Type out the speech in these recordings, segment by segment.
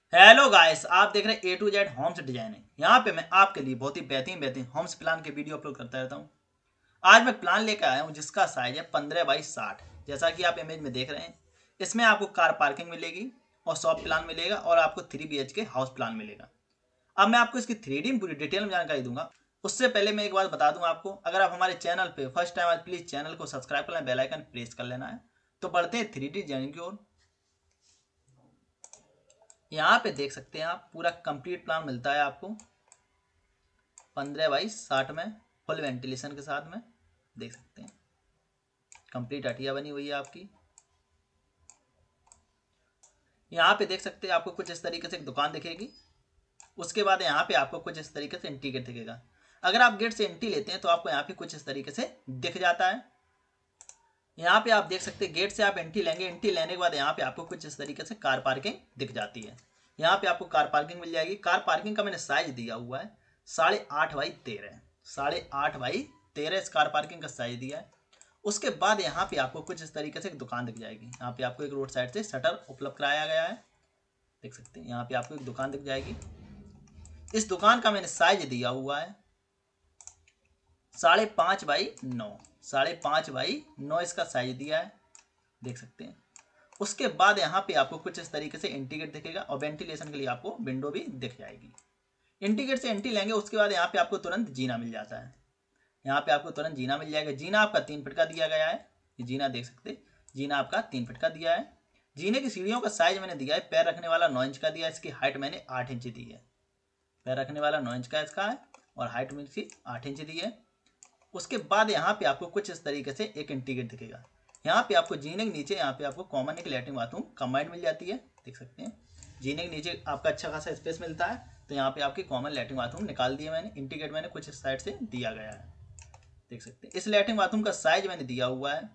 Hello guys, आप देख रहे हैं A to Z homes designing. यहाँ पे मैं आपके लिए बहुत ही बेहतरीन होम्स प्लान के वीडियो अपलोड करता रहता हूँ। आज मैं प्लान लेकर आया हूँ जिसका साइज है 15x60। जैसा कि आप इमेज में देख रहे हैं, इसमें आपको कार पार्किंग मिलेगी और शॉप प्लान मिलेगा और आपको 3 BHK हाउस प्लान मिलेगा। अब मैं आपको इसकी 3D पूरी डिटेल में जानकारी दूंगा। उससे पहले मैं एक बात बता दूं आपको, अगर आप हमारे चैनल पे फर्स्ट टाइम आए प्लीज चैनल को सब्सक्राइब कर लें, बेल आइकन प्रेस कर लेना है। तो बढ़ते हैं 3D डिजाइनिंग की ओर। यहाँ पे देख सकते हैं आप पूरा कंप्लीट प्लान मिलता है आपको 15x60 में, फुल वेंटिलेशन के साथ में। देख सकते हैं कंप्लीट हटिया बनी हुई है आपकी। यहाँ पे देख सकते हैं आपको कुछ इस तरीके से एक दुकान दिखेगी। उसके बाद यहाँ पे आपको कुछ इस तरीके से एंट्री गेट दिखेगा। अगर आप गेट से एंट्री लेते हैं तो आपको यहाँ पे कुछ इस तरीके से दिख जाता है। यहाँ पे आप देख सकते हैं गेट से आप एंट्री लेंगे, एंट्री लेने के बाद यहाँ पे आपको कुछ इस तरीके से कार पार्किंग दिख जाती है। यहाँ पे आपको कार पार्किंग मिल जाएगी। कार पार्किंग का मैंने साइज दिया हुआ है 8.5x13, 8.5x13 इस कार पार्किंग का साइज दिया है। उसके बाद यहाँ पे आपको कुछ इस तरीके से एक दुकान दिख जाएगी। यहाँ पे आपको एक रोड साइड से शटर उपलब्ध कराया गया है। देख सकते हैं यहाँ पे आपको एक दुकान दिख जाएगी। इस दुकान का मैंने साइज दिया हुआ है 5.5x9, 5.5x9 इसका साइज दिया है। देख सकते हैं। उसके बाद यहाँ पे आपको कुछ इस तरीके से एंट्री गेट दिखेगा और वेंटिलेशन के लिए आपको विंडो भी दिख जाएगी। एंट्री गेट से एंट्री लेंगे, उसके बाद यहाँ पे आपको तुरंत जीना मिल जाता है। यहाँ पे आपको तुरंत जीना मिल जाएगा। जीना आपका 3 फीट का दिया गया है। ये जीना देख सकते हैं, जीना आपका 3 फीट का दिया है। जीने की सीढ़ियों का साइज मैंने दिया है, पैर रखने वाला 9 इंच का दिया है। इसकी हाइट मैंने 8 इंच दी है। पैर रखने वाला 9 इंच का इसका है और हाइट में इसकी 8 इंच दी है। उसके बाद यहाँ पे आपको कुछ इस तरीके से एक एंट्री गेट दिखेगा। यहाँ पे आपको जीने के नीचे यहाँ पे आपको कॉमन एक लैट्रिन बाथरूम कंबाइंड मिल जाती है। देख सकते हैं जीने के नीचे आपका अच्छा खासा स्पेस मिलता है। तो यहाँ पे आपकी कॉमन लैट्रिन बाथरूम निकाल दिया मैंने। एंट्री गेट मैंने कुछ इस साइड से दिया गया है। देख सकते हैं इस लैट्रिन बाथरूम का साइज मैंने दिया हुआ है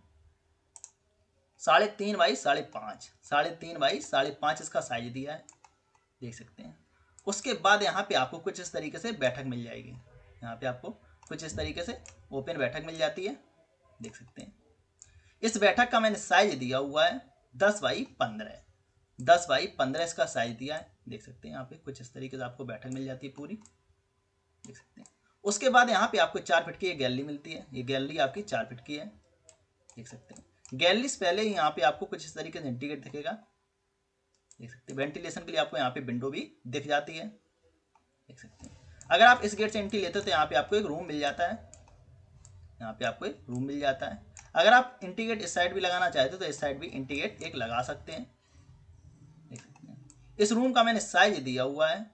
3.5x5.5, 3.5x5.5 इसका साइज दिया है। देख सकते हैं। उसके बाद यहाँ पे आपको कुछ इस तरीके से बैठक मिल जाएगी। यहाँ पे आपको कुछ इस तरीके से ओपन बैठक मिल जाती है। देख सकते हैं इस बैठक का मैंने साइज दिया हुआ है 10x15, 10x15 इसका साइज दिया है। देख सकते हैं यहाँ पे कुछ इस तरीके से आपको बैठक मिल जाती है पूरी। देख सकते हैं। उसके बाद यहाँ पे आपको 4 फीट की एक गैलरी मिलती है। ये गैलरी आपकी 4 फीट की है। देख सकते हैं गैलरी से पहले ही यहाँ पे आपको कुछ इस तरीके से एंट्री गेट दिखेगा। देख सकते हैं वेंटिलेशन के लिए आपको यहाँ पे विंडो भी दिख जाती है। देख सकते हैं अगर आप इस गेट से एंट्री लेते हो तो यहाँ पे आपको एक रूम मिल जाता है। यहाँ पे आपको एक रूम मिल जाता है। अगर आप एंट्री गेट इस साइड भी लगाना चाहते हो तो इस साइड भी एंट्री गेट एक लगा सकते हैं। देख सकते हैं इस रूम का मैंने साइज दिया हुआ है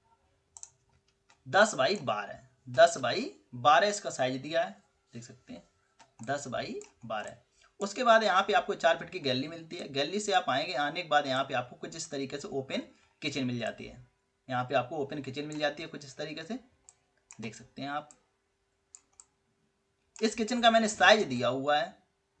10x12, 10x12 इसका साइज दिया है। देख सकते हैं 10x12। उसके बाद यहाँ पे आपको 4 फीट की गैलरी मिलती है। गैलरी से आप आएंगे, आने के बाद यहाँ पे आपको कुछ इस तरीके से ओपन किचन मिल जाती है। यहाँ पे आपको ओपन किचन मिल जाती है कुछ इस तरीके से। देख सकते हैं आप इस किचन का मैंने साइज दिया हुआ है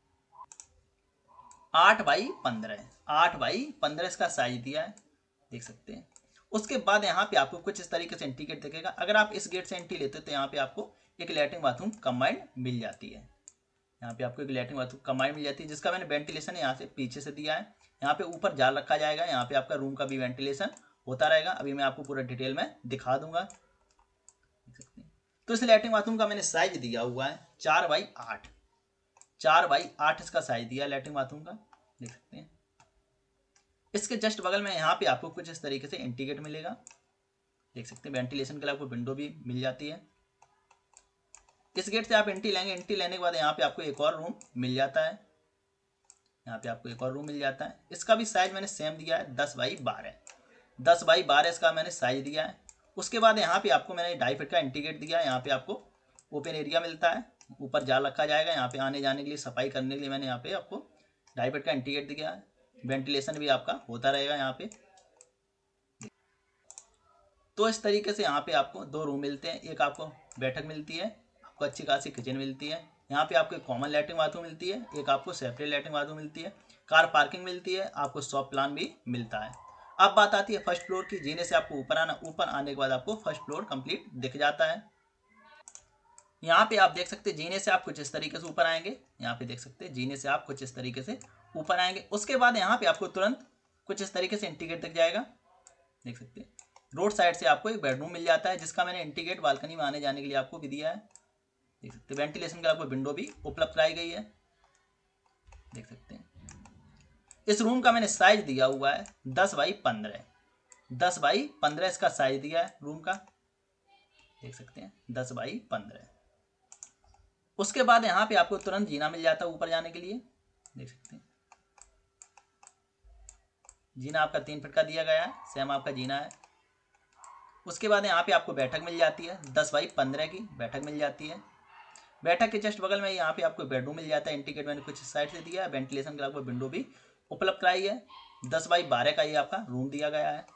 8x15, 8x15 इसका साइज दिया है। देख सकते हैं। उसके बाद यहाँ पे आपको कुछ इस तरीके से एंट्री गेट दिखेगा। अगर आप इस गेट से एंट्री लेते हो तो यहाँ पे आपको एक लैट्रिन बाथरूम कंबाइंड मिल जाती है। यहाँ पे आपको एक लैट्रिन बाथरूम कंबाइंड मिल जाती है जिसका मैंने वेंटिलेशन यहाँ से पीछे से दिया है। यहाँ पे ऊपर जाल रखा जाएगा। यहाँ पे आपका रूम का भी वेंटिलेशन होता रहेगा। अभी मैं आपको पूरा डिटेल में दिखा दूंगा। देख सकते हैं। तो इस लैट्रिन बाथरूम का मैंने साइज दिया हुआ है 4x8, 4x8 इसका साइज दिया है लैट्रिन बाथरूम का। देख सकते हैं। इसके जस्ट बगल में यहाँ पे आपको कुछ इस तरीके से एंट्री गेट मिलेगा। देख सकते हैं वेंटिलेशन के लिए आपको विंडो भी मिल जाती है। इस गेट से आप एंट्री लेंगे, एंट्री लेने के बाद यहाँ पे आपको एक और रूम मिल जाता है। यहाँ पे आपको एक और रूम मिल जाता है। इसका भी साइज मैंने सेम दिया है 10x12, 10x12 इसका मैंने साइज दिया है। उसके बाद यहाँ पे आपको मैंने 2.5 फीट का एंट्री गेट दिया है। यहाँ पे आपको ओपन एरिया मिलता है। ऊपर जाल रखा जाएगा। यहाँ पे आने जाने के लिए, सफाई करने के लिए मैंने यहाँ पे आपको 2.5 फीट का एंट्री गेट दिया है। वेंटिलेशन भी आपका होता रहेगा यहाँ पे। तो इस तरीके से यहाँ पे आपको 2 रूम मिलते हैं। एक आपको बैठक मिलती है, आपको अच्छी खासी किचन मिलती है। यहाँ पे आपको एक कॉमन लैट्रिन बाथरूम मिलती है, एक आपको सेपरेट लैट्रिन बाथरूम मिलती है। कार पार्किंग मिलती है, आपको शॉप प्लान भी मिलता है। अब बात आती है फर्स्ट फ्लोर की। जीने से आपको ऊपर आना, ऊपर आने के बाद आपको फर्स्ट फ्लोर कंप्लीट दिख जाता है। यहाँ पे आप देख सकते हैं जीने से आप कुछ इस तरीके से ऊपर आएंगे। यहाँ पे देख सकते हैं जीने से आप कुछ इस तरीके से ऊपर आएंगे। उसके बाद यहाँ पे आपको तुरंत कुछ इस तरीके से एंट्री गेट दिख जाएगा। देख सकते हैं। रोड साइड से आपको एक बेडरूम मिल जाता है, जिसका मैंने इंटीग्रेट बालकनी में आने जाने के लिए आपको भी दिया है। देख सकते हैं वेंटिलेशन के आपको विंडो भी उपलब्ध कराई गई है। देख सकते हैं इस रूम का मैंने साइज दिया हुआ है 10x15, 10x15 इसका साइज दिया है रूम का। देख सकते हैं 10x15। उसके बाद यहाँ पे आपको तुरंत जीना मिल जाता है ऊपर जाने के लिए। देख सकते हैं जीना आपका 3 फीट का दिया गया है, सेम आपका जीना है। उसके बाद यहाँ पे आपको बैठक मिल जाती है, 10x15 की बैठक मिल जाती है। बैठक के जस्ट बगल में यहाँ पे आपको बेडरूम मिल जाता है, इंडिकेट मैंने कुछ साइड से दिया है। वेंटिलेशन के आपको विंडो भी उपलब्ध कराई है। 10x12 का ये आपका रूम दिया गया है।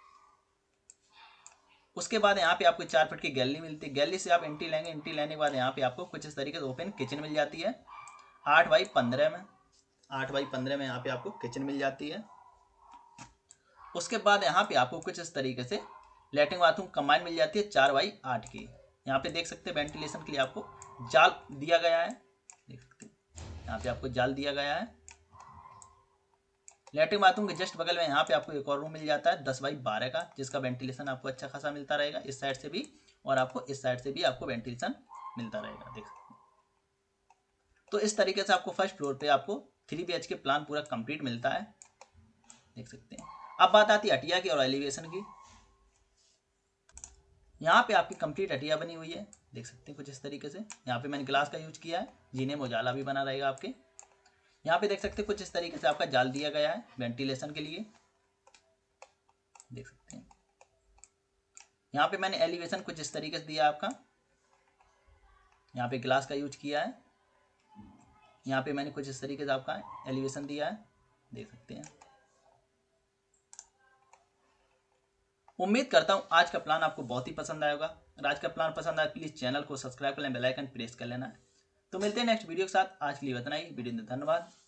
उसके बाद यहाँ पे आपको 4 फीट की गैलरी मिलती है। गैलरी से आप एंट्री लेंगे, एंट्री लेने के बाद यहाँ पे आपको कुछ इस तरीके से ओपन किचन मिल जाती है 8x15 में। 8x15 में यहाँ पे आपको किचन मिल जाती है। उसके बाद यहाँ पे आपको कुछ इस तरीके से लैट्रिन बाथरूम कंबाइन मिल जाती है 4x8 की। यहाँ पे देख सकते हैं वेंटिलेशन के लिए आपको जाल दिया गया है। देख सकते हैं यहाँ पे आपको जाल दिया गया है। लैट्रिन बाथरूम के जस्ट बगल में यहाँ पे आपको एक और रूम मिल जाता है 10x12 का, जिसका वेंटिलेशन आपको अच्छा खासा मिलता रहेगा इस साइड से भी, और आपको इस साइड से भी आपको वेंटिलेशन मिलता रहेगा। देख सकते हैं तो इस तरीके से आपको फर्स्ट फ्लोर पे आपको 3 BHK प्लान पूरा कंप्लीट मिलता है। देख सकते हैं। अब बात आती है हटिया की और एलिवेशन की। यहाँ पे आपकी कंप्लीट हटिया बनी हुई है। देख सकते हैं कुछ इस तरीके से। यहाँ पे मैंने ग्लास का यूज किया है, जीने में उजाला भी बना रहेगा आपके। यहाँ पे देख सकते हैं कुछ इस तरीके से आपका जाल दिया गया है वेंटिलेशन के लिए। देख सकते हैं यहाँ पे मैंने एलिवेशन कुछ इस तरीके से दिया आपका। यहाँ पे ग्लास का यूज किया है। यहाँ पे मैंने कुछ इस तरीके से आपका एलिवेशन दिया है। देख सकते हैं। उम्मीद करता हूँ आज का प्लान आपको बहुत ही पसंद आएगा। अगर आज का प्लान पसंद आए प्लीज चैनल को सब्सक्राइब कर लें, बेल आइकन प्रेस कर लेना है। तो मिलते हैं नेक्स्ट वीडियो के साथ। आज के लिए इतना ही। वीडियो में धन्यवाद।